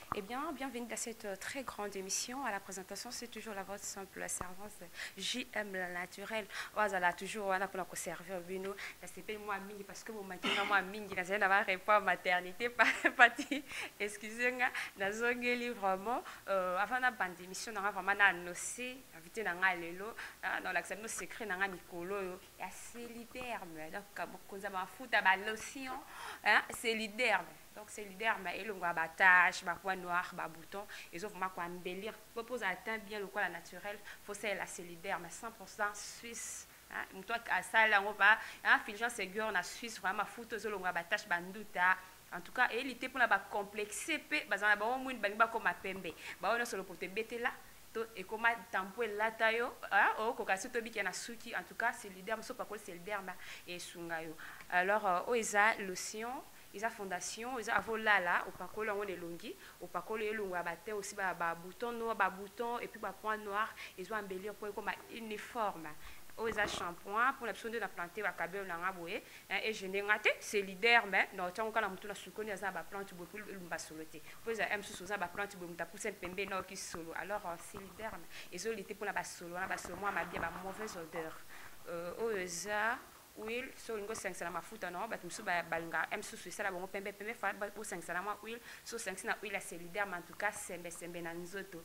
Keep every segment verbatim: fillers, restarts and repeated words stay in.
Eh bien, bienvenue dans cette euh, très grande émission. À la présentation, c'est toujours la votre simple servante J M la naturelle. Voilà, toujours on a pour conserver au bino. C'est moi mingi parce que vous m'inquiétez moi mingi. Là, j'ai d'avoir répondu maternité partie. Excusez-moi, dans zongeli vraiment. Euh, avant la bande d'émission, on a vraiment annoncé invité dans lelo dans l'accès nos secrets dans Nicolo. Il y a solidaire, donc comme on a foot à lotion, hein, c'est leader. Donc c'est leader mais il a ba tache ba point noir ba bouton ils ont vraiment quoi embellir propose atteint bien le quoi la naturel faut c'est la solidaire mais cent pour cent suisse hein toi à ça là on va hein filgeant c'est girl na Suisse vraiment foot zo longa ba tache banduta en tout cas et il était pour la ba complexer pe bazana ba mo ba ba comme pembe ba on solo pour te bêter là et comment tampo la tayo hein oh kokasi to bi na suki en tout cas c'est leader mais so pas c'est leader et sungayo alors oisa lotion ils ont fondation ils ont volala au pakolo on est longi au pakolo et longa batte aussi ba ba bouton noir ba bouton et puis ba point noir ils ont embellir pour comme uniforme aux shampoing pour la personne de la planter wa kabel na ngaboye et je n'ai raté c'est leader mais non tant qu'on a mutu na sukoni za ba plante beaucoup lumba soloté pour ça m sous za ba plante bo muta pour cette pembe no qui solo alors c'est leader ils ont été pour la ba solo na ba solo moi ma bien ba mauvaise odeur euh aux huile so ngo cinq na mafuta no batu musu ba balinga m susu sala bongo pembe pembe fa ba o cinq na ma huile so cinq na huile c'est leader mais en tout cas sembe sembe na nzoto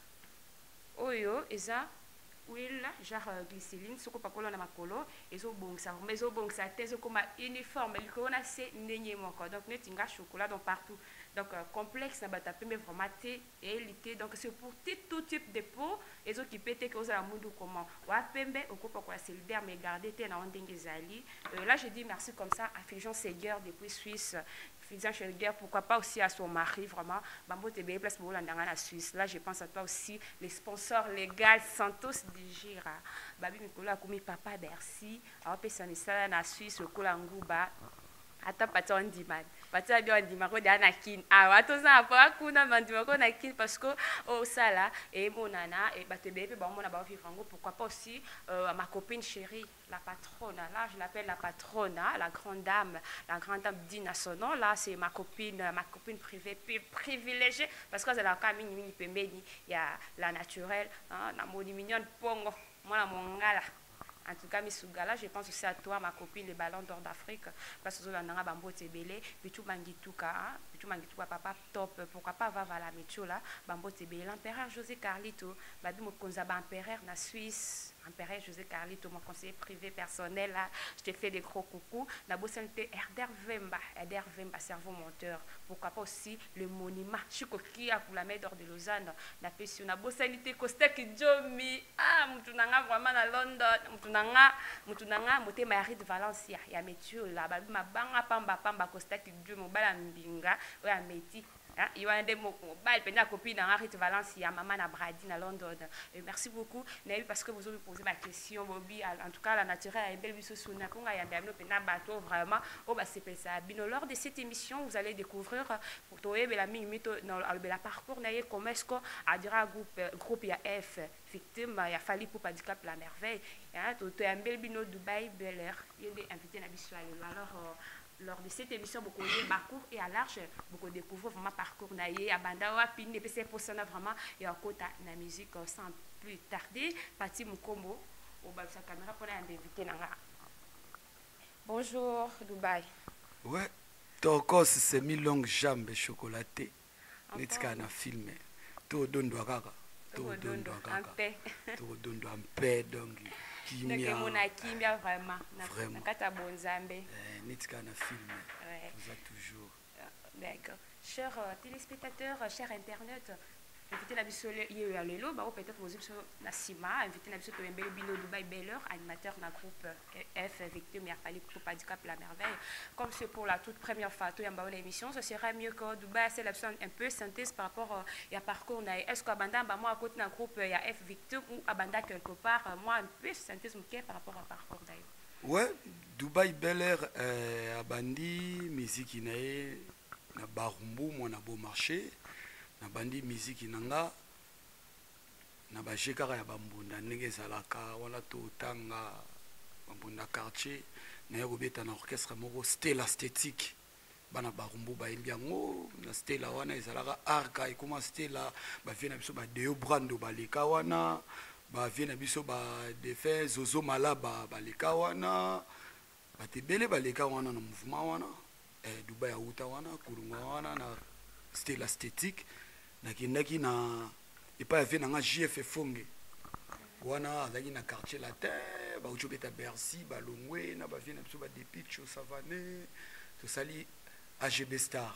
oyo eza huile genre glycérine soko pakola na makolo ezo bongisa mais ezo bongisa tezo comme uniforme likona c'est ndenye moko donc netinga chocolat donc partout donc euh, complexe na bata pembe vraiment té et lité donc c'est pour tout type de peau ezo qui pété que oza mundu comment wa pembe okopa kwa c'est leader mais garder té na ndenge zali euh, là je dis merci comme ça à Fulgence Seguer depuis Suisse. Fulgence Seguer pourquoi pas aussi à son mari vraiment bambo te be place pour la la Suisse là je pense à toi aussi les sponsors légaux Santos Digira babi Nicolas komi papa Bercy a pesa ni sala na Suisse kola nguba ata pata on demand pata bien on demand ko dana kin ah wato za pa kuna mandima ko na kin parce que au sala et monana et ba te be ba mona ba vivre ngo pourquoi pas aussi euh, ma copine chérie la patronne là je l'appelle la patronne la grande dame la grande dame d'Ina son nom là c'est ma copine ma copine privée privilégiée parce que c'est la camine mini pembeni il y a la naturelle hein na moni mignonne pongo moi la mongala. En tout cas, Misugala, je pense aussi à toi, ma copine, les ballons d'or d'Afrique. Parce que nous avons Bambo Tebele, Pichu Mangituka, Pichu Mangituka, papa top, pourquoi pas Vava la Métio là, Bambo Tebele, l'empereur José Carlito, Babi Mokonzaba, empereur na Suisse, empereur José Carlito, mon conseiller privé personnel là, je te fais des gros coucou. Nabo Sente, Herder Vemba, Herder Vemba, cerveau monteur, pourquoi pas aussi le monument, Chikokia pour la mer d'or de Lausanne, la Pession, Nabo Sente, Kostek Jomi, ah, Moutounanga vraiment à London, nanga mutu nanga mote Marie de Valencia ya metio la ba mabanga pamba pamba costa ki du mobala mbinga o ya meti hein il y a un des mots mobile pena copine na Marie de Valencia maman na Brady na London et merci beaucoup Naï parce que vous avez posé ma question Bobby en tout cas la naturelle est belle biso suna konga ya ndamno pena bateau vraiment o ba c'est ça bino lors de cette émission vous allez découvrir pour toi la mimito dans la parcours naïe comment est-ce qu'on a dira groupe groupe ya F victime il a fallu pour pas handicap la merveille hein tu es un bel bino Dubaï Bel Air il est invité na biso alors euh, lors de cette émission beaucoup de parcours et à large beaucoup découvrir vraiment parcours naïe abanda wa pine pc pour ça vraiment et encore la musique sans plus tarder Pati Mukombo au bas de sa caméra pour l'inviter nanga bonjour Dubaï ouais toko c'est mi longue jambe chocolatée netika na filmé to dondo kaka to dondo kaka to dondo en paix donc kimia donc mon kimia vraiment vraiment nakata bonzambe eh netika na filmé vous êtes toujours d'accord chers euh, téléspectateurs chers internautes invité na biso hier lelo ba peut-être vous êtes na Sima invité na biso to mbele bino Dubaï Bel Air animateur na groupe F victime ya fali pour handicap la merveille comme c'est pour la toute première fois to yamba l'émission ce serait mieux que Dubaï c'est l'option un peu synthèse par rapport ya parcours na est-ce que abanda ba moi à côté na groupe ya F victime ou abanda quelque part moi un peu synthèse mouké par rapport à parcours d'ailleurs ouais Dubaï Bel Air euh, abandi musique nae na barumbu mo na beau marché na bandi musique nanga na ba jekara ya bambunda ndenge zalaka wala to tanga bambunda quartier na yako beta na orchestre moko Stella Esthétique bana barumbu bayembi yango na stela wana ezalaka arka ekoma stela bavie na biso badeo brando baleka wana bavie na biso badefe zozo malaba baleka wana bato ebele baleka wana na mouvement wana eh, dubai auta wana kulunga wana na stela esthétique nakendaki na epai avie nanga jf fonge wana azalaki na quartier latin bauti obeta bercy balongwe na bavie na biso badepicho savane tosali agb star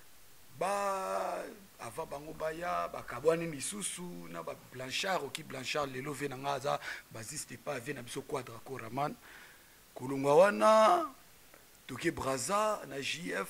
ba ava bango baya bakabwani misusu na bablanchard oki blanchard lelo ve na nga aza basiste pa avie na biso quadra coraman kulungwa wana toke braza na jf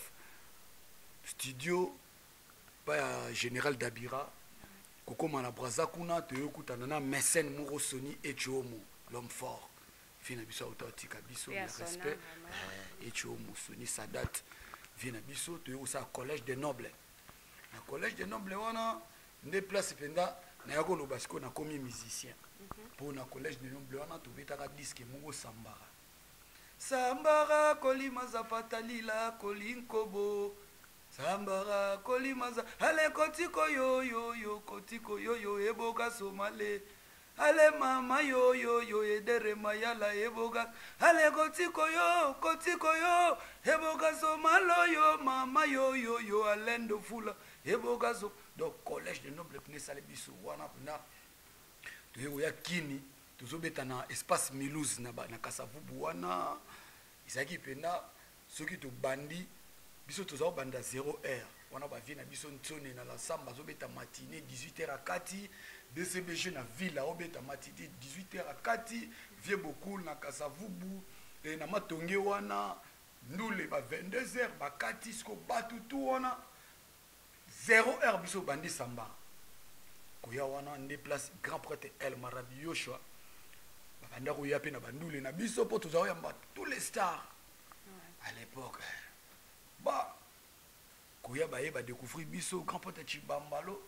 studio pa ya général dabira kokoma na braza kuna toyokutana na mécène moko soni etiomo l'homme fort vie na biso autatika biso na respect etiomo soni sadat vie na biso toyokosala collège des nobles na collège des nobles wana nde place mpenza naya koloba sikoyo nakomi musicien mpo na collège des nobles wana tobetaka diske moko sambara sambara kolima zapata lila kolinkobo sambara kolimaza ale kotiko yo yo yo kotiko yo yo eboka somale ale mama yo yo yo edere mayala eboka ale kotiko yo kotiko yo eboka somalo yo mama yo yo yo alendo fula eboka so donc collège de noble pne sale biso wana pna toyeko ya kini tozobeta na espace Milouz na na Kasavubu wana isaki pena soki to bandi biso tozao banda zéro heure wana bavie na biso ntsone na la samba zobeta matinée dix-huit heures à kati D C B G na villa obeta matinée dix-huit heures à kati vie beaucoup na Kasavubu et na matonge wana ndule ba vingt-deux heures ba kati sko batutu wana zéro heure biso bandi samba koya wana nde place grand prêtre El Marabi Yoshua banda koya pe na bandule na biso po tozao yamba tous les stars à l'époque. Bah, koya baye ba découvrir biso grand pote Chibambalo.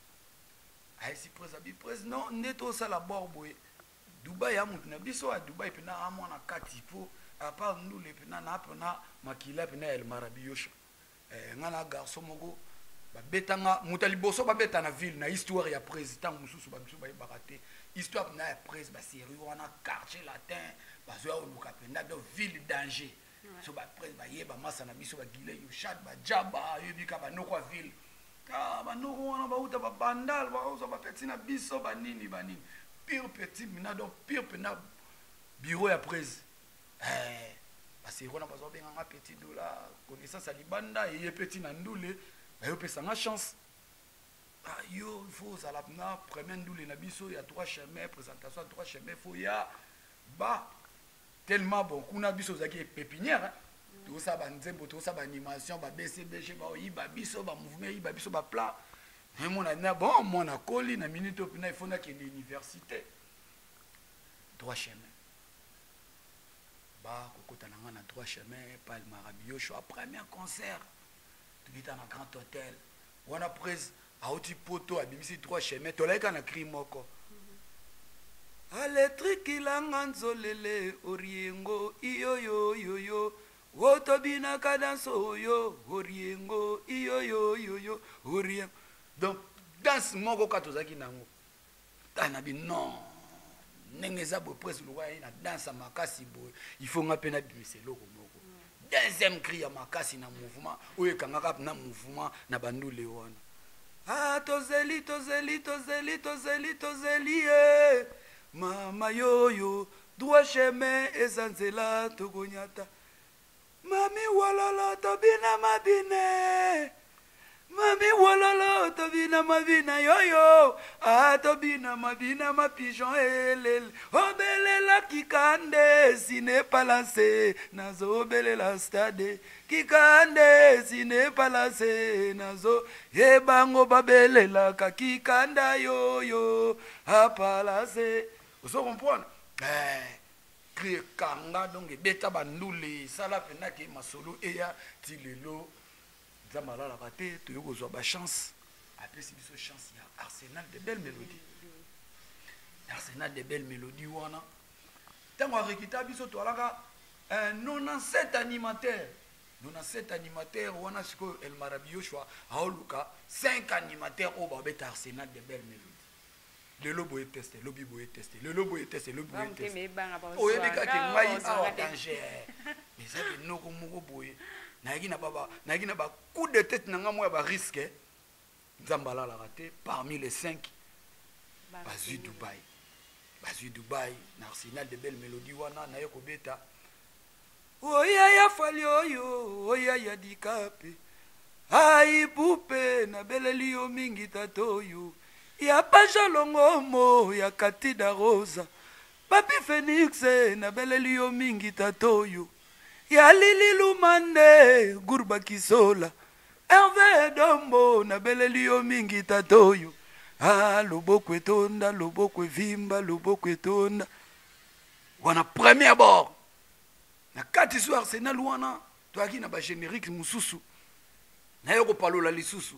Ay si presa bi pres non neto sala borboé. Dubai ya mutu na biso a Dubai pena amona kati po a part nous le pena na pena makila pena El Marabi Yosha. Eh ngana garçon moko ba betanga mutali boso ba beta na ville na histoire ya président mususu ba biso baye baraté. Histoire na ya pres ba série wana quartier latin ba zo ya oluka pena de ville danger. So ba pres ba yeba masa na biso ba gile yo chat ba jaba yebika ba noko ville ka ba noko wana ba uta ba bandal ba ozo ba petit na biso ba nini ba nini pire petit mina donc pire pena bureau ya pres eh ba se rona ba zo benga nga petit dola connaissance à libanda et petit na ndule ba yo pesa nga chance ah yo il faut ça la na premier ndule na biso ya trois chemins présentation à trois chemins faut ya ba tellement bon kuna biso zaki pépinière tout ça ba nzembo tout ça ba animation ba B C B G ba yiba biso ba mouvement yiba biso ba plan mais mon na bon mon na koli na minute opina il faut na ke l'université trois chemins ba kokota na ngana trois chemins Paul Marabi Yoshua premier concert tout est dans un grand hôtel on a prise a oti poto a bimisi trois chemins to laika na cri moko Aletrikilanga nzolele oriengo iyo yo yo yo wotobina kadanso yo oriengo iyo yo yo yo orien donc danse moko katozaki nango tana bi non nengeza bo presse lwa ina danse makasi bo il faut nga pena bimiselo ko moko deuxième cri ya makasi na mouvement oyo kangaka na mouvement na bandule wana ah tozeli tozeli tozeli tozeli tozeli eh Mama yoyo, droit chemin ezanzela togonyata. Mami walala tobina mabine. Mami walala tobina mabina yoyo. Ah tobina mabina ma pigeon elel. Obelela kikande sine palase. Nazo obelela stade. Kikande sine palase. Nazo ebango babelela kakikanda yoyo. A palase. Vous comprenez? Eh, créer kanga donc beta bandule sala pena ke masolo eya tilelo zamala la raté to yoko zo ba chance après c'est biso chance ya arsenal de belles mélodies arsenal de belles mélodies wana tango rekita biso to alaka un quatre-vingt-dix-sept animateur nous avons sept animateurs, on a ce que El Marabioshwa, Aoluka, cinq animateurs au Babet Arsenal de belles mélodies. Le lobo est testé, le bibo est testé, le lobo est testé, le bibo est testé. Oh, il y a des gars qui ont danger. Mais ça, c'est nos boy. Nagina baba, nagina ba coup de tête nanga moi ba risque. Zambala la raté parmi les cinq. Bazu Dubaï. Bazu Dubaï, Arsenal de belles mélodies wana na yoko beta. Oya ya fali oyo, oya ya dikape. Ai pupe na beleli o mingi tatoyo. Ya paja longomo ya katida rosa. Papi Phoenix na beleli o mingi tatoyo. Ya lili lumande gurba kisola. Hervé dombo na beleli o mingi tatoyo. Ah loboko etonda, loboko vimba, loboko etonda. Wana premier bord. Na kati so Arsenal wana to aki na ba générique mususu na yoko palola lisusu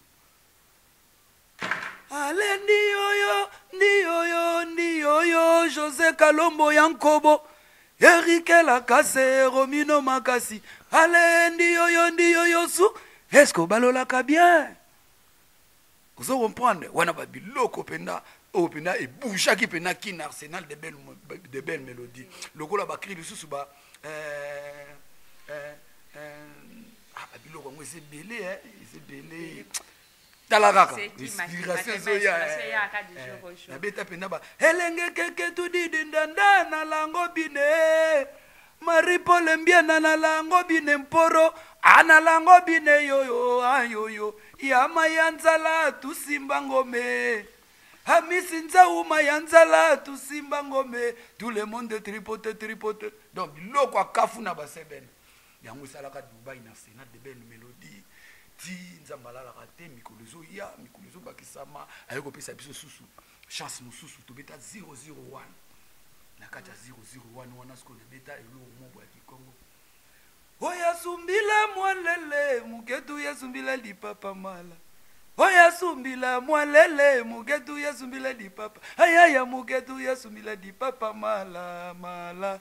ale ndi yoyo ndi yoyo ndi yoyo José Kalombo Yankobo Eric Lakase Romino Makasi ale ndi yoyo ndi yoyo su est-ce que balola ka bien vous comprenez wana ba biloko penda o penda e boucha ki penda ki na Arsenal de belles de belles mélodies lokola ba cri lisusu ba Euh, euh, euh, ah, bah, biloko ngo c'est belé, hein, c'est belé. Talaraka. Inspiration zoya. Na beta pena ba. Elenge keke tudi dindanda na lango bine. Maripo lembiana na lango bine mporo. Ana lango bine yoyo ayoyo. Yama yanzala tu simba ngome. Hamisi nzauma yanzala tu simba ngome. Tout le monde tripote tripote. Donc biloko akafu na basebene. Yango salaka Dubaï na Sénat de belles mélodies. Ti nzambala la raté mikolozo ya mikolozo bakisama ayoko pesa biso susu. Chance mususu to beta zéro zéro un. Na kata zéro zéro un wana sko na beta elo mombo ya Kikongo. Oya sumbila mwalele muketu ya sumbila di papa mala. Oya sumbila mwalele muketu ya sumbila di papa. Ayaya muketu ya sumbila di papa mala mala.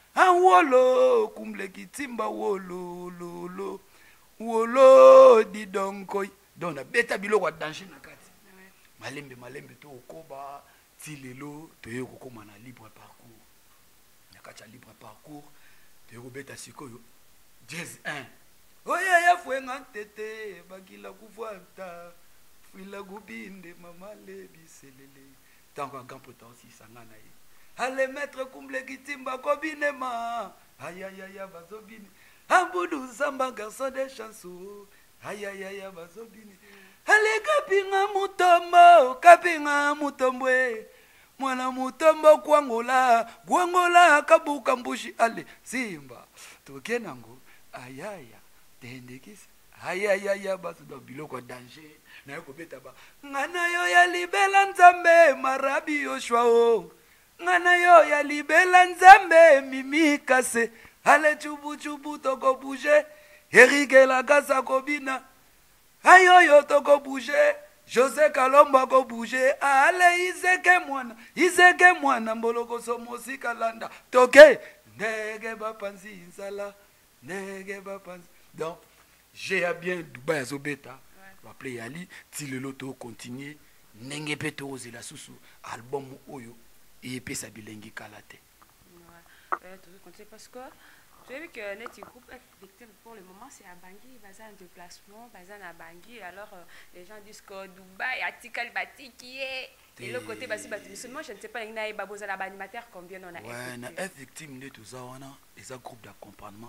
Awolo kumble kitimba wolo lolo. Wolo di donkoi. Donc na beta biloko danger na kati. Malembe malembe to okoba tilelo to yoko koma na libre parcours. Na kati libre parcours to yoko beta sikoyo jazz un. Oya ya fwenga tete bakila kufuata. Fila gubinde mama lebi selele. Tango un grand potentiel sangana yi. Allez maître kumble kitimba kobinema. Aïe aïe aïe bazobine. Amboudou samba garçon des chansons. Aïe aïe aïe bazobine. Allez kapinga mutombo, kapinga mutombwe. Mwana mutombo kwangola, kwangola kabuka mbushi. Allez simba. Tokenango. Aïe aïe. Tendekisi. Aïe aïe aïe baso do biloko danger. Na yoko beta ba. Ngana yo ya libela nzambe marabi yoshwa o. Ngana yo ya libela nzambe mimi kase. Ale chubu chubu toko bouger. Erike la kasa kobina. Ayo yo toko bouger. José Kalombo ko bouger. Ale izeke mwana. Izeke mwana mboloko somo sikalanda. Toke. Nege bapanzi insala. Nege bapanzi. Donc, j'ai bien Dubaï à Zobeta. On va appeler Yali. Si le loto continue. Nenge peto ose la susu. Album oyo. Et puis ça bilingue kalate. Ouais, tout parce que tu as vu que notre groupe est victime pour le moment, c'est à Bangui, basé en déplacement, basé à Bangui. Alors euh, les gens disent que Dubaï, Atikal Bati qui est. Et l'autre côté, Basi Bati. Seulement, je ne sais pas, il y a des babos à la animateur, combien on a. Ouais, on a victime de tout ça, on a des groupes d'accompagnement.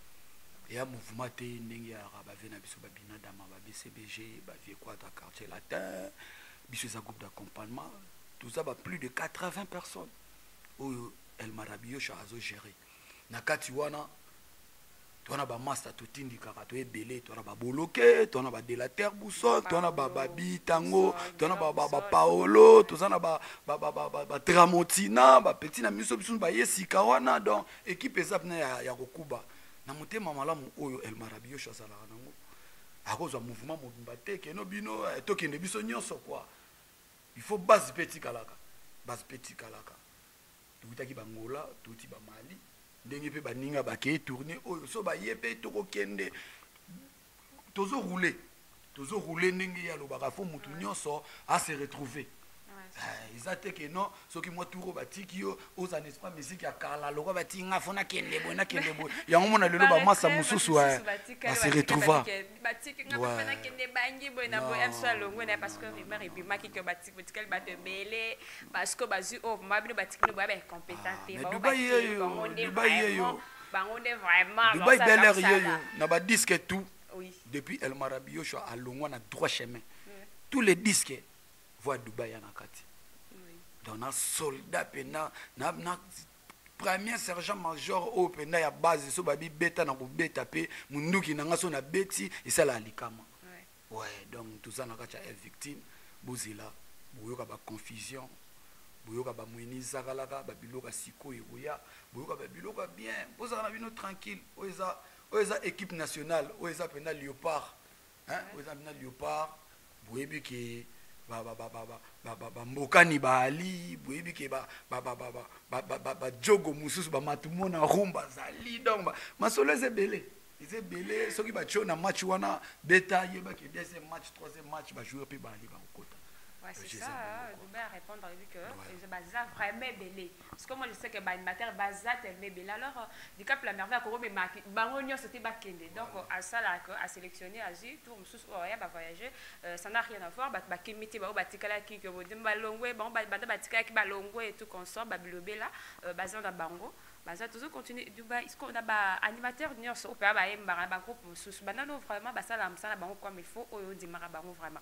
Il y a un mouvement qui est rabavé na biso babina dama ba B C B G, ba vie quoi dans quartier latin, biso ça groupe d'accompagnement. Tout ça, bah, plus de quatre-vingts personnes. Où El Marabio Chazo géré. Nakati wana, tu as un master tout indikaka, tu es belé, tu as un boloké, tu as un délateur bousson, tu as un babi tango, tu as un paolo, tu as un tramontina, petit na miso biso ba yesika wana donc équipe ezap na ya kokuba. Na motema malamu oyo El Marabio Chazo la nango. À cause du mouvement mobimba te ke no bino to kende biso nyonso quoi. Il faut base petit kalaka. Base petit kalaka. Tu as bangola, tu as ba Mali. Ndenge pe baninga ba ke tourner oyo so ba yepé to ko kende. tozo rouler tozo rouler ndenge ya lobaka fo mutu nyonso a se retrouver ils attaquent que non ceux qui moi touro batiki yo aux en espace musique ya kala loko batinga fona kende bona kende bo ya ngomona lelo ba masa mususu wa se retrouver batiki nga fona kende bangi bona bo em so longo na parce que rumeur et puis maki que batiki botikal ba te belé parce que bazu oh mabino batiki no ba compétent ba Dubaï yo Dubaï yo bango de vraiment Dubaï Bel Air yo na ba disque tout oui depuis El Marabio cho à longo na droit chemin tous les disques voient Dubaï en akati donc un soldat pena na na premier sergent major au pena ya base so babi beta na ko beta pe munduki na ngaso na beti isala alikama ouais donc tout ça na kacha est victime bozila boyoka ba confusion boyoka ba mwini zakalaka ba biloka siko yoya boyoka ba biloka bien boza na bino tranquille oza oza équipe nationale oza pena léopard hein oza pena léopard boyebi ki ba ba ba ba ba ba ba mbokani bali boyebi ke ba ba ba ba ba ba ba ba jogo mususu ba matumona rumba zali donc ba masolo ezebele ezebele soki ba chona match wana beta yeba ke deuxième match troisième match ba jouer pe bali ba kokota. Ouais, c'est ça, Dubaï à répondre à lui que c'est bazar vraiment belé. Parce que moi je sais que l'animateur bazar tellement belé. Alors, du cap la merveille à Koro, mais Baronio c'était bakende. Donc, à ça, à sélectionner, à dire, tout, on va voyager, ça n'a rien à voir. Bah, bah, qui mettait, bah, batikala qui, que vous dites, balongwe, bon, bah, batikala qui balongwe et tout consort, bah, bilobé là, bazar dans Bango. Bazar toujours continue. Dubaï, est-ce qu'on a bah animateur n'y a pas, bah, bah, bah, bah, groupe, sous, bah, non, vraiment, bah, ça, là, ça, là, Bango comme il faut, au démarrer Bango vraiment.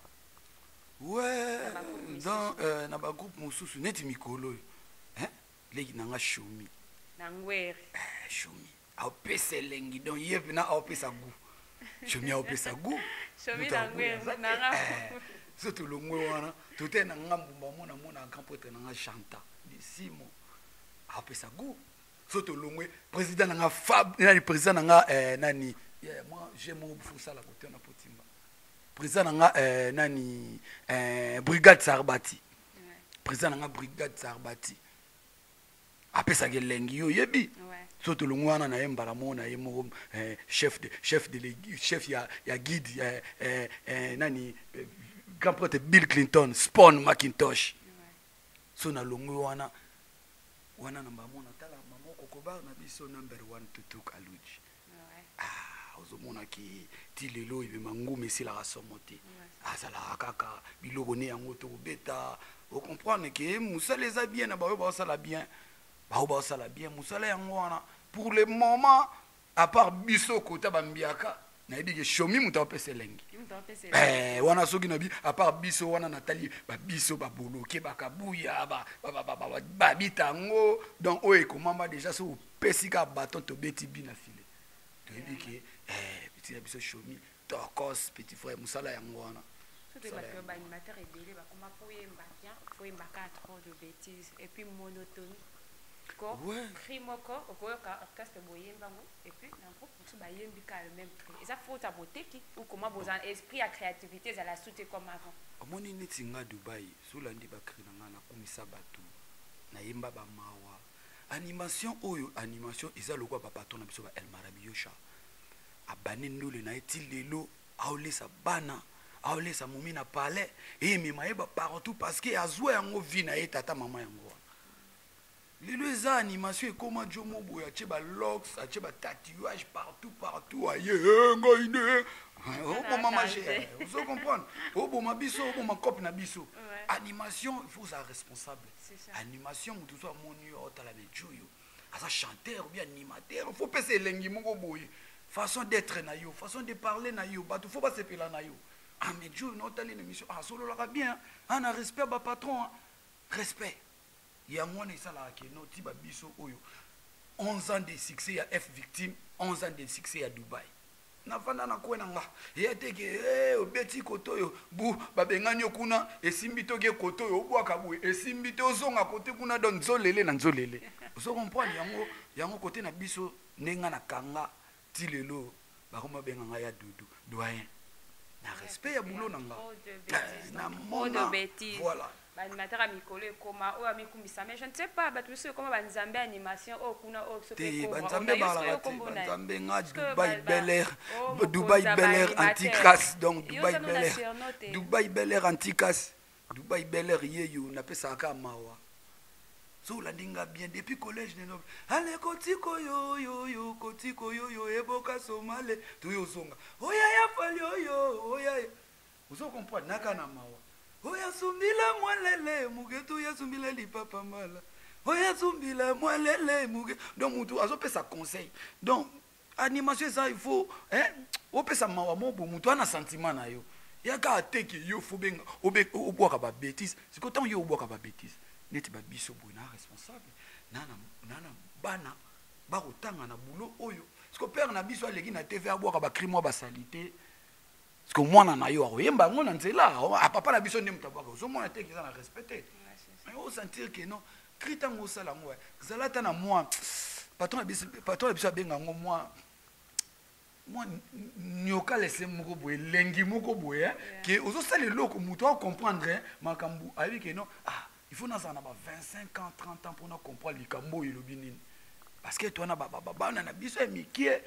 Ouais, dans euh, na ba groupe mususu neti mikolo hein leki nanga shomi nangwere eh shomi au pesa lengi donc yep na au pesa gu shomi au pesa gu shomi nangwere nanga surtout le ngwe wana tout est na ngambumba mona mona grand pote nanga chanta di simo au pesa gu surtout le ngwe président nanga fab nani président nanga eh nani yeah, moi j'ai mon fusa la côté na potimba président nanga euh, nani euh, brigade Sarbati ouais. Président nanga brigade Sarbati apesa ke lengi yo yebi ouais. Soto lungwana na yembara mona yemo euh, chef de chef de chef ya ya guide euh, euh, euh, nani euh, grand prêtre Bill Clinton Spawn Macintosh ouais. So na lungu wana wana na mona tala mamoko kobar na biso number one tutuk aluji ouais. Ah ozomona ki ti lelo ibe mangume si la rasomote azala kaka biloko ne yango to beta o comprendre que musala les a bien na ba ba sala bien ba ba sala bien musala yango wana pour le moment à part biso kota bambiaka na yedi ke shomi muta pese lengi eh wana soki na bi à part biso wana Nathalie ba biso ba boloke ba kabuya ba ba ba ba ba bitango donc o e komamba déjà so pesi ka bâton to beti bina filé to yedi ke eh petit biso shomi tokos petit frère musala yango wana surtout parce que l'animateur est belé comment pour yemba bien faut yemba trop de bêtises et puis monotone ko cri moko okoyoka orchestre boyemba ngo et puis un groupe tout ba yembi ka le même cri et ça faut ta beauté qui ou comment vos esprit à créativité ça la soute comme avant omoni neti nga Dubaï solandi ba cri nga na kumisa batu na yemba ba mawa animation oyo animation isa lokwa ba patron na biso ba El Marabiyosha abane ndule na eti lelo aolesa bana aolesa momi na palais et mema yeba partout parce que azwa yango vi na ye tata mama yango lelo eza animation ekoma jomo boya che ba locks ache ba tatouage partout partout aye ngo ine o bo mama j'ai vous comprenez o bo mabiso o bo makop na biso animation il faut ça responsable animation tout ça moni o tala na juyo asa chanteur ou bien animateur il faut passer lengi mongo boye façon d'être na yo façon de parler na yo bato faut pas se pela na yo ah mais Dieu non telle une émission ah solo la bien on a respect ba patron hein? Respect ya ngone sala ke no tiba biso oyo onze ans de succès ya F victime onze ans de succès ya Dubaï na fanda na kwena nga yete ke eh obeti koto yo bu babengani okuna esimbi to ke koto yo obwaka bu esimbi to zonga kote kuna don nzolele na nzolele so comprendre yango yango kote na biso nenga na kanga ti lelo bakoma benga ya dudu doyen na respect ya boulot nanga na mona voilà Animateur à Mikolo et Koma, ou à Mikumbisa, mais je ne sais pas, tu sais comment Banzambe animation, oh, Kuna, oh, ce que Banzambe Banzambe nga Dubaï Bel Air, oh, Dubaï Bel Air Anticas, donc Dubaï Bel Air, Dubaï Bel Air Anticas, Dubaï Bel Air yeyo, na pesa aka mawa. So la dinga bien depuis collège ne no. Allez kotiko yo yo yo, kotiko yo yo, eboka somale, tu yo songa. Oya ya fali yo yo, oya. Vous comprenez naka na mawa. Oya sumbila mwalele mugetu ya sumbila li papa mala. Oya sumbila mwalele muge. Donc mutu azo pesa conseil. Donc animation ça il faut hein o pesa mawa mo bo mutu ana sentiment na yo. Yaka ateki yo faut benga obe obwaka ba bêtise. C'est que tant yo obwaka ba bêtise. Neti ba biso bo na responsable. Nana nana bana ba kotanga na boulot oyo. Parce que père na biso aleki na T V abwaka ba crime ba salité. Parce que moi, je suis là, je suis là, papa na biso ndem tabaka, zo mona te qu'ils ont respecté. Mais on sentir que non, critant au sala moi, zalata na moi, patron biso patron biso benga moi. Moi nyoka laisser moko boye, lengi moko boye, que ozo sala loko muto comprendre makambu, avec que non, ah, il faut na ça na ba vingt-cinq ans, trente ans pour na comprendre likambo et lobinini. Parce que toi na ba ba ba na biso mikie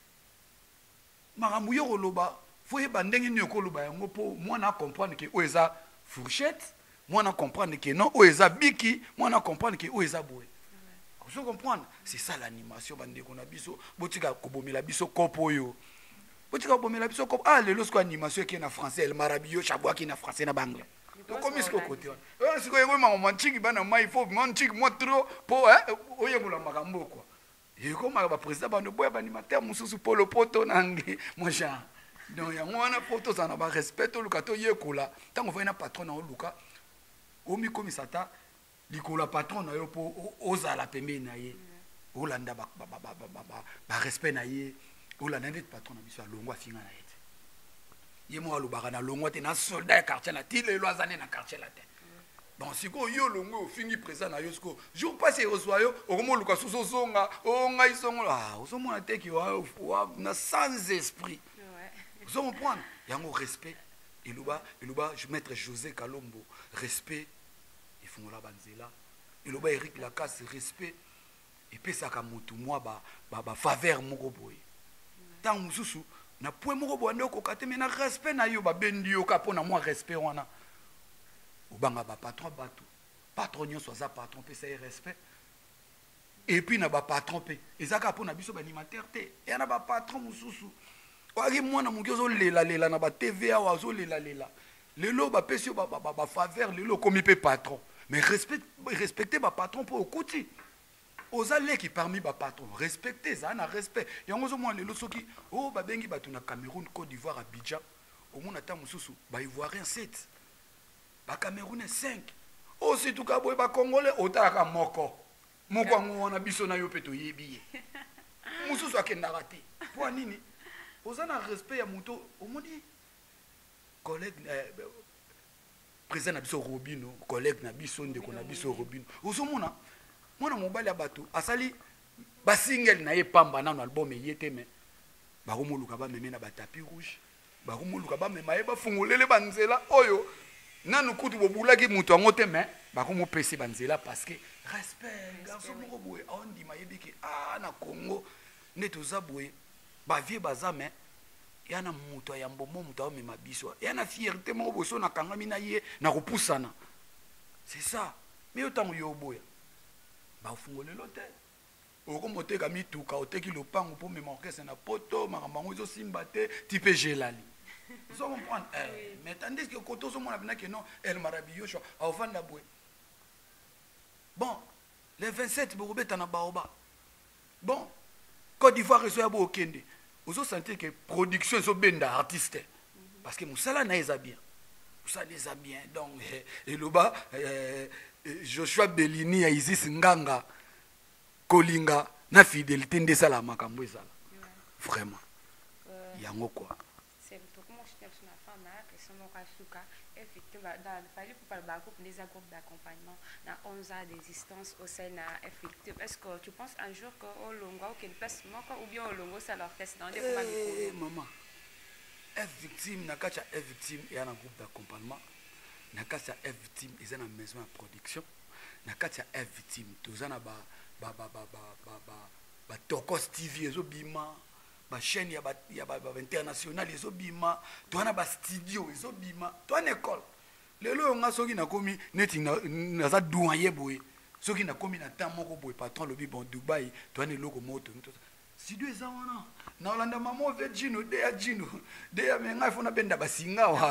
makambu yo loba faut y bandenge ni okoloba yango po moi na comprendre que oeza fourchette, moi na comprendre que non oeza biki, moi na comprendre que oeza boy. Vous comprenez? C'est ça l'animation bande qu'on a biso, botika kobomela biso kopo yo. Botika kobomela biso kopo ah le lorsque animation qui est en français, el marabio chabwa qui est en français na bangle. Donc comme ce côté. Eh c'est quoi moi romantique bana mai il faut romantique moi trop po hein oyemola makambo quoi. Et comme ba président bande boya ba animateur mususu polo poto nangi moi genre donc yango wana po tozala na barespect toluka toyekola ntango ovai na patron na yo luka omikomisa ata likolo ya patron na yo mpo ozala pembeni na ye olanda barespect na ye olanda ndeti patron na biso alongwa afinga na ye te ye moko alobaka na longwa te na soldat ya quartier na ti lelo aza nde na quartier la te donc sikoyo yo longwa ofingi présent na yo sikoyo jour passe ozwa yo okomoluka susu ozonga o ngai songo ozomona te ki na sans esprit. Vous comprenez? Il y a un respect. Et là, je maître José Kalombo, respect. Ils font la banzela. Et là, Eric Lacasse, respect. Et puis ça, comme tout moi, bah, bah, faveur moko boy. Tant mususu, na point moko boy, ndeko kate, mais na respect na yo, bah bendi yo kapo na moi respect wana. Obanga ba patron bato, patron nyo soza patron pe ça respect. Et puis na ba patron pe, ezaka po na biso ba animateur te. Et na ba patron mususu. Wari mwana muki ozolela lela na ba T V awa ozolela lela lelo ba pesio ba ba ba faveur lelo komi pe patron mais respect respecter ba patron pour okuti ozaleki parmi ba patron respecter ça na respect yango zo mwana lelo soki oh ba bengi batu na Cameroun Côte d'Ivoire Abidjan au mona ta mususu ba Ivoirien sept ba Camerounais cinq oh si tout ka boy ba Congolais otaka moko moko ngona biso na yo peto yebi mususu akendaka te po nini aux un respect à Mouto, au monde collègue président Nabiso Robino, collègue Nabiso de Nabiso Robino. Aux hommes, moi, mon bal à bateau, à Sali, Basingel n'a pas un album et yété, mais Baromo Lukaba me mène à tapis rouge, Baromo Lukaba me maïba fungolé les banzela, oyo, Nanou Koutou Boulagi Mouto en moté, mais Baromo P C Banzela parce que respect, garçon, on dit Maïbiki, ah, na Congo, n'est aux aboués. Ba vie bazame yana muto ya mbomo muto a mema biso yana fierté moko boso na kangami na ye na kopusana c'est ça mais autant yo boya ba fungole lote oko moteka mituka oteki lopango po mema orchestre na poto makambango zo simba te type gelali vous comprenez eh mais tandis que koto so mona bina que non el marabio cho a ofanda boy bon les vingt-sept borobeta na baoba bon Côte d'Ivoire reçoit beau kende. Vous sentez que production so benda artiste parce que musala na eza bien. Musala eza bien donc et le bas Joshua Bellini a Isis Nganga Kolinga na fidélité de ça la makambo ezala. Vraiment. Yango quoi. C'est tout comment je suis na femme là que son nom Kasuka effectivement dans il fallait pour parler beaucoup des groupes d'accompagnement dans onze ans d'existence au sein effectivement est-ce que tu penses un jour que au longo ou qu'il place ou bien au longo ça l'orchestre dans des eh maman est victime na kacha est victime et un groupe d'accompagnement na kati ya F team eza na maison ya production na kati ya F team toza na ba ba ba ba ba ba ba ba Tokos T V ezobima ba chaîne ya ba ya ba, ba international ezobima toza na ba studio ezobima toza na école lelo nga soki nakomi neti naza doyen boye soki nakomi na temps moko boye patron lobi bon Dubai toza na eloko moto studio eza wana na olanda mama ve jino de ya jino de ya menga fona benda basinga wa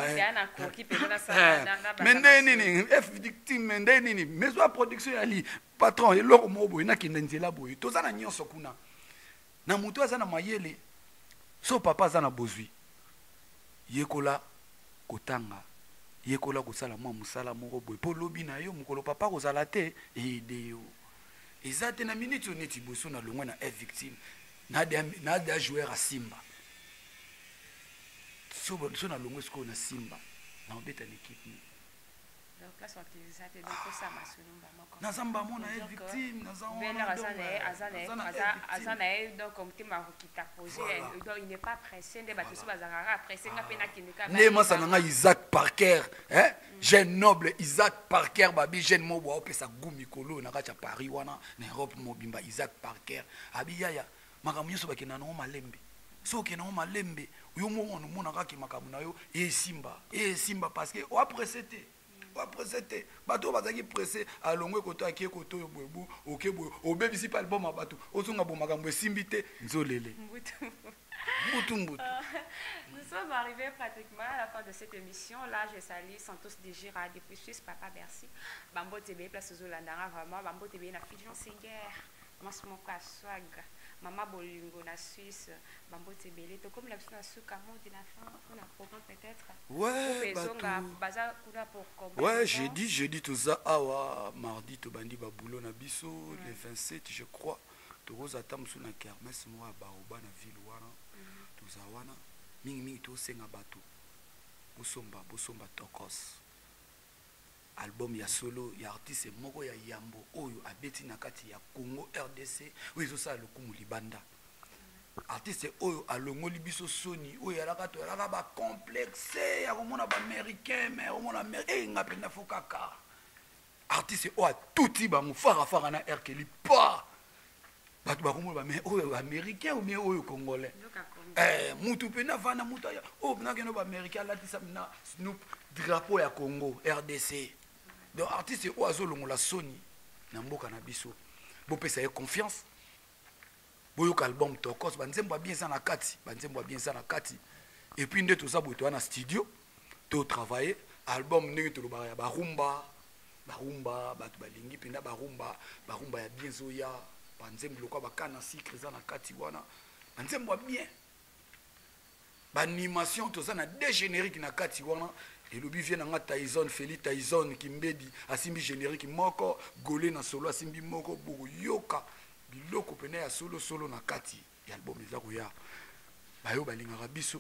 mende nini F victime mende nini maison ya production ya li patron eloko mo boye nakende nzela boye toza na nyonso kuna na mutu aza na mayele so papa aza na bozwi yekola kotanga yekola kosala mwa musala moko boye po lobi na yo mokolo papa kozala te ede yo eza te na minute neti boso na longwe na F victime na des joueurs à Simba. Si on a l'ongwe siko na Simba, na obeta l'équipe. Donc là, son activité, donc ça m'a sonné. Na zamba mo na victime, na zamba. Ben là, azana, azana, azana, donc comme tu m'as qui t'a posé, donc il n'est pas pressé, ne bateau pas zara pressé, n'a pena qui ne ka. Ne moi ça na Isaac Parker, hein? Jeune noble Isaac Parker, babi jeune mo bo opesa gumi kolo na kacha Paris wana, na Europe mo bimba Isaac Parker. Abi yaya makambo nyonso bakenda nango malembe so okenda nango malembe yo moko omonaka ke makambo na yo esimba esimba parce que oapresse te oapresse te bato bazalaki presse alongwe koto akie koto oyo boye bu oke boye obebisi pa album ya bato ozonga bo makambo esimbi te nzolele mbutu mbutu. Nous sommes arrivés pratiquement à la fin de cette émission. Là, je salue Santos Dejira depuis Suisse, Papa Bercy. Bambo Tebe, place aux Olandara, vraiment. Bambo Tebe, na Fijon Singer. Masmoko Swag. Maman Bolingo na Suisse, Bambo Tebele, to comme la personne sous Camo de la fin, on a programme peut-être. Ouais, bah ouais, j'ai dit, j'ai dit tout ça. Awa, mardi, to bandi babulo na biso, ouais. Le vingt-sept, je crois. To rosa tam sous na kermesse moi baoba na ville wana. To za wana, mingi mingi to senga bato. Bosomba, bosomba Tokos. Album ya solo ya artiste moko ya yambo oyo abeti na kati ya Congo R D C oyo zo sala lokumu libanda artiste oyo alongoli biso soni oyo alaka to alaka ba complexe ya komona ba américain mais omona américain nga penda fokaka artiste oyo tuti ba mufara fara na R Kelly pa bato ba komona ba mais oyo américain ou bien oyo congolais eh mutu pena vana mutu ya oh na keno ba américain la tisa na Snoop drapeau ya Congo R D C. Donc artiste oazo longola soni na mboka na biso bo pesa ye confiance boyo ka album Tokos banzembo bien ça na kati banzembo bien ça na kati et puis ndeto za boto na studio to travailler album ndenge to ba ba rumba ba rumba batu balingi penda ba rumba ba rumba ya bien zoya banzembo lokwa bakana sikre za na kati wana banzembo bien ba animation to za na deux génériques na kati wana. Et le bivien nga Tyson, Feli Tyson, Kimbedi, asimbi générique moko, Golé na solo, asimbi moko, bogo yoka, biloko pene ya solo solo na kati, et album eza koya. Bayo balinga rabiso.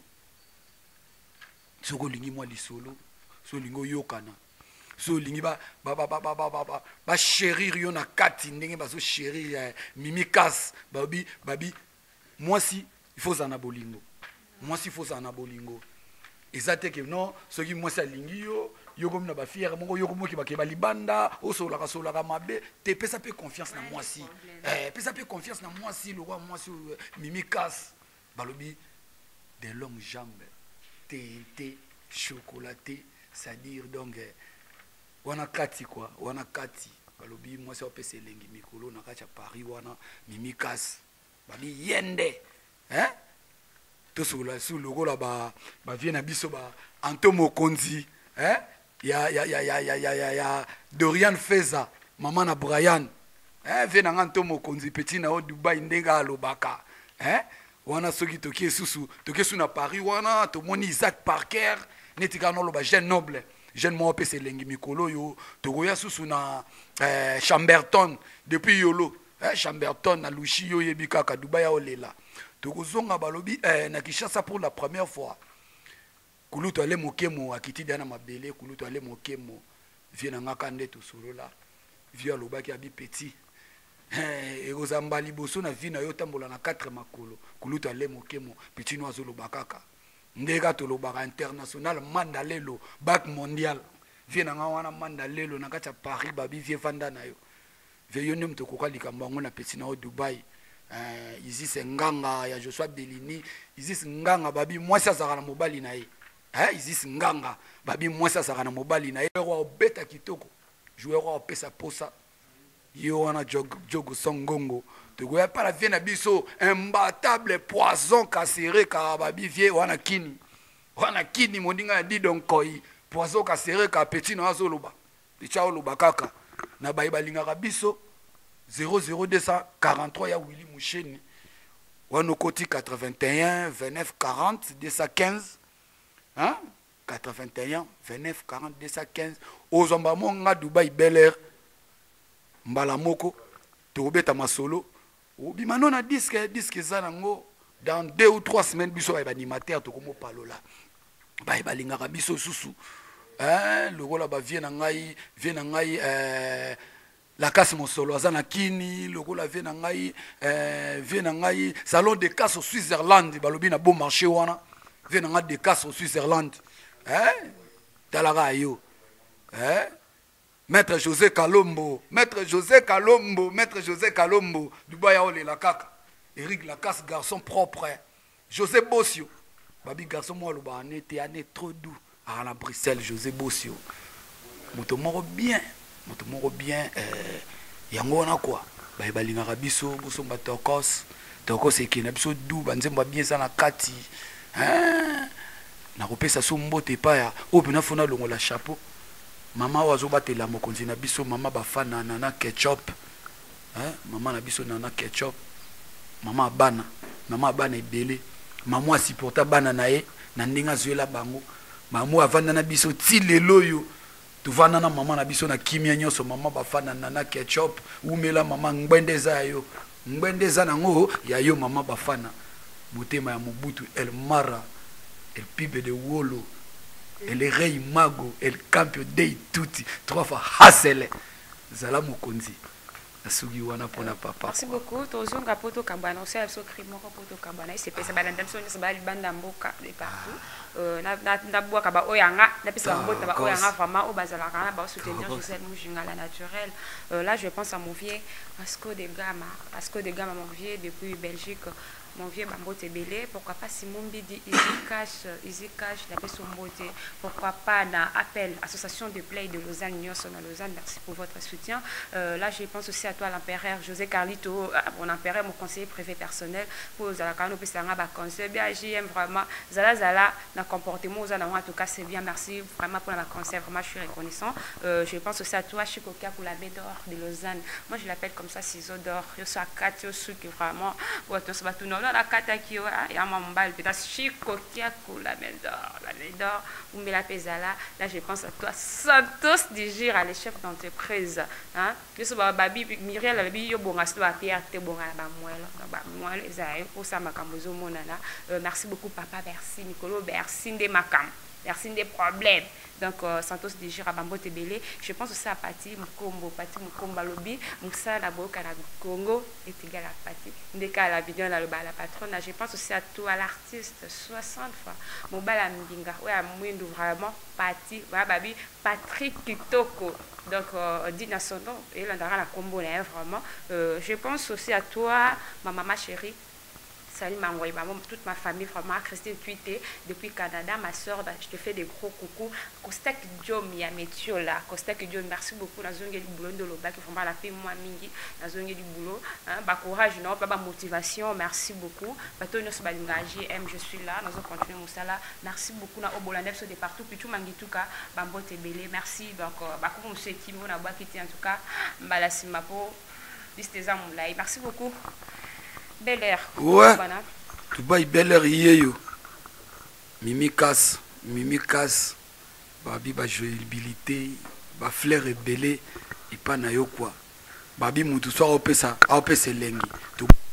Soko lingi moi li solo, so lingo yokana. So lingi ba ba ba ba ba ba ba ba ba chérir yo na kati, ndenge ba so chérir Mimi Kas, babi babi. Moi si il faut zana bolingo. Moi si il faut zana bolingo. Ezate que non ce qui moi ça lingi yo yo comme na ba fière moko yo comme ki ba ke ba libanda o so la so la mabe te pesa pe confiance na moi si eh pesa pe confiance na moi si le roi moi si Mimi Kas balobi des longues jambes teinté chocolaté c'est-à-dire donc wana kati quoi wana kati balobi moi ça pesa lengi mikolo na kacha Paris wana Mimi Kas babi yende hein tout sur la sous le rôle là-bas, bah vient à biso bah Antomo Konzi, hein? Ya ya ya ya ya ya ya ya Dorian Feza, maman na Brian, hein? Vient à Antomo Konzi petit na au Dubai ndenga alobaka, hein? Wana soki toki susu, toki sous na Paris wana, to moni Isaac Parker, netika no loba jeune noble, jeune mo pese lengi mikolo yo, to goya susu na eh, Chamberton depuis yolo, hein? Chamberton na Lushi yo yebika ka Dubai ya olela. Tokozonga balobi eh, na Kinshasa pour la première fois. Kulutu ale mokemo akiti dana mabele kulutu ale mokemo vie na ngaka ndeto solo la vie alobaki abi petit eh ekozamba liboso na vie na yo tambola na quatre makolo kulutu ale mokemo petit no azolo bakaka ndeka to lobaka international mandalelo bac mondial vie na nga wana manda lelo na kati ya Paris babi vie vanda na yo vie yo nde moto koka likambo yango na peti na o Dubai euh, Isis nganga ya Joshua Belini Isis nganga babi mwasi azalaka na mobali na ye eh, Isis nganga babi mwasi azalaka na mobali na ye wa obeta kitoko joueur wa opesa posa yo wana jogo songongo tokoya pa la vie na biso imbattable poison casséré ka babi vie wana kini wana kini mondinga ya didonkoi poison casséré ka petit na azoloba licha oloba kaka na bayi balingaka biso zéro zéro deux cent quarante-trois ya Willy Moucheni wana koti quatre-vingt-un vingt-neuf quarante deux cent quinze hein quatre-vingt-un vingt-neuf quarante deux cent quinze ozomba monga Dubai Bel Air mbala moko tobeta masolo obima non na disque disque za nango dans deux ou trois semaines biso ba animateur to komo palola ba balingaka biso susu hein lokola ba vie na ngai vie na ngai euh la casse mosolo azana kini lokola vie na ngai euh vie na ngai salon de casse au Switzerland balobi na bon marché wana vie na ngai de casse au Switzerland hein talaka yo hein Maître José Kalombo, Maître José Kalombo, Maître José Kalombo, Dubai Ole la kaka. Eric Lacasse, garçon propre. José Bossio, babi garçon moi le ba était année trop doux à la Bruxelles. José Bossio, moto moro bien, moto moro bien. Euh, yango na quoi? Ba balinga rabiso, boso ba tokos, tokos et qui na biso doux, banze mba bien ça na kati. Hein? Na kopesa so mbote pa ya, o bina fona longo la chapeau. Mama wazo batela mokonzi na biso mama bafana nana ketchup hein mama na biso nana ketchup mama bana mama bana ebele mama asipporta bana na ye na ndinga zuela bango mama avanda na biso ti lelo yo tuvana na mama na biso na kimia nyoso mama bafana nana ketchup umela mama ngbende za yo ngbende za nango ya yo mama bafana motema ya Mobutu El Mara El Pibe de Wolo El Rei Mago, El Campio Dei Tutti, trois fois Hassele. Zala Mokonzi. Asugi wana pona papa. Merci beaucoup. Tozonga poto kabana, aussi avec ce crime poto kabana. C'est pas ça balanda so ni sabali banda mboka de partout. Euh na na na boa kaba oyanga, na pisa mbota ba oyanga vraiment au bazala kana ba soutenir Joseph Mujinga la naturelle. Euh là je pense à mon vieux Vasco de Gama, Vasco de Gama mon vieux depuis Belgique. Mon vieux Bambote Belé, pourquoi pas Simon Bidi, Easy Cash, Easy Cash, la personne beauté, pourquoi pas dans Appel, Association de Play de Lausanne, Nyon à Lausanne, merci pour votre soutien. Euh, là, je pense aussi à toi, l'empereur José Carlito, mon empereur, mon conseiller privé personnel, pour Zalakano, puis ça va conseil, bien, j'aime vraiment, Zala Zala, dans le comportement, en tout cas, c'est bien, merci vraiment pour la conseil, vraiment, je suis reconnaissant. Euh, je pense aussi à toi, Chikokia, pour la baie d'or de Lausanne. Moi, je l'appelle comme ça, ciseaux d'or, je suis à quatre, je suis vraiment, ouais, tout ça, tout la kata qui a mambal peut-être chico qui a la main d'or la main d'or ou me la pesala là je pense à toi Santos Digir à les chefs d'entreprise hein je sais pas babi Miriel la bi yo bonga sto à terre te bonga ba moelle ba moelle ezai pour ça makambozo monana merci beaucoup papa merci Nicolo merci des makam merci des problèmes. Donc, euh, Santos Digir à Bambo Tebele. Je pense aussi à Pati Mukombo, Pati Mukomba Lobi, Moussa Naboka na Congo est égal à Pati. Ndeka la vidéo la la patronne. Je pense aussi à toi, l'artiste, soixante fois. Mon bala mbinga, ouais, à Mouindou vraiment, Pati, ouais, babi, Patrick Kitoko. Donc, euh, Dina son nom, et là, dans la combo, là, vraiment. Euh, je pense aussi à toi, ma maman chérie. Salut ma maman, toute ma famille, vraiment, Christine Tuité, depuis Canada, ma soeur, bah, je te fais des gros coucou. Kostek Diom, il y a métier là. Kostek Diom, merci beaucoup. Dans un du boulot de l'Oba, qui font la paix, moi, Mingi, dans un du boulot. Bah, courage, non, pas motivation, merci beaucoup. Bateau, nous sommes engagés, je suis là, nous allons continuer mon salaire. Merci beaucoup. Dans Obolanef, de partout, puis tout mangi tout cas, Bambo Tebele, merci. Donc, bah, comme monsieur Timo, on a bois quitté en tout cas, Mbalassimapo, Listeza Moulay. Merci beaucoup. Bel Air. Ouais. Dubai Bel Air yeyo. Mimi casse, Mimi casse. Babi ba jouabilité, ba flair rebelle et pas na yo quoi. Babi mutu soir opesa, opesa lengi.